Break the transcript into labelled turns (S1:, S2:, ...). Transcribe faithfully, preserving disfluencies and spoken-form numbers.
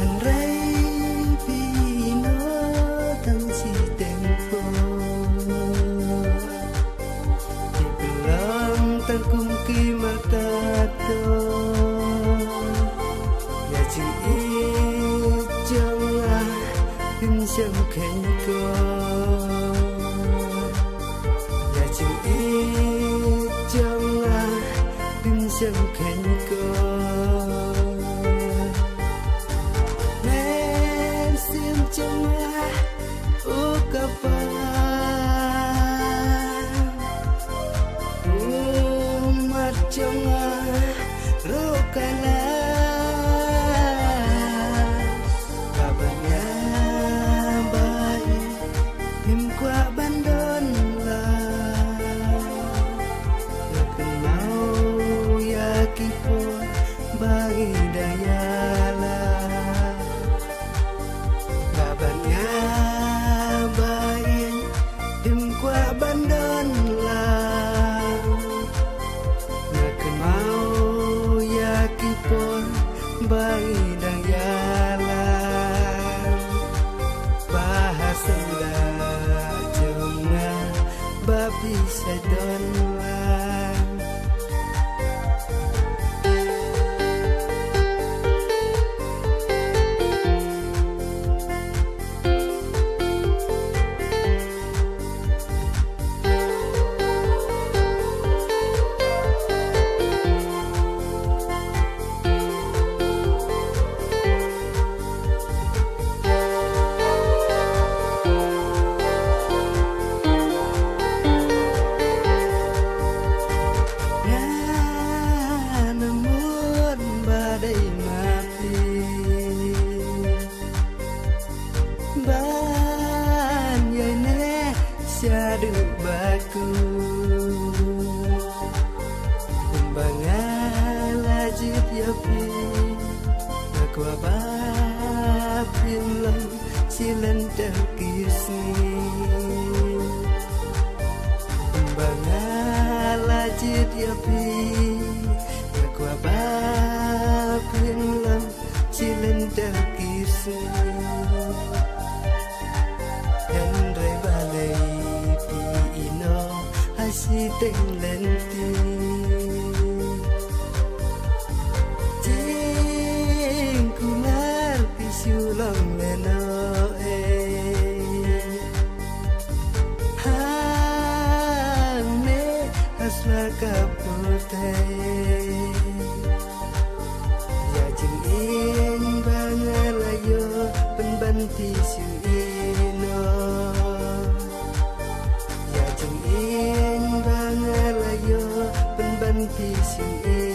S1: Chẳng khen có nhà chừng ít trong à đừng chẳng khen có nên xiêm trong à ô cà phê ô mặt trong à rô cà la bagi dayala babanya bayin dim kwa bandon la nakan mau yakipon bagi dayala bahasa jonga babi sedon la được baku Bangala jip yapi Aku abapin lang silan terkisi Bangala jip yapi Aku abapin lang silan terkisi Henry Valley si tình lên tim chính cú nát bị siêu lòng lên ơi hane asla kapote ya chừng in bangalayo penbanti siu ino ya chừng in bangalayo penbanti siu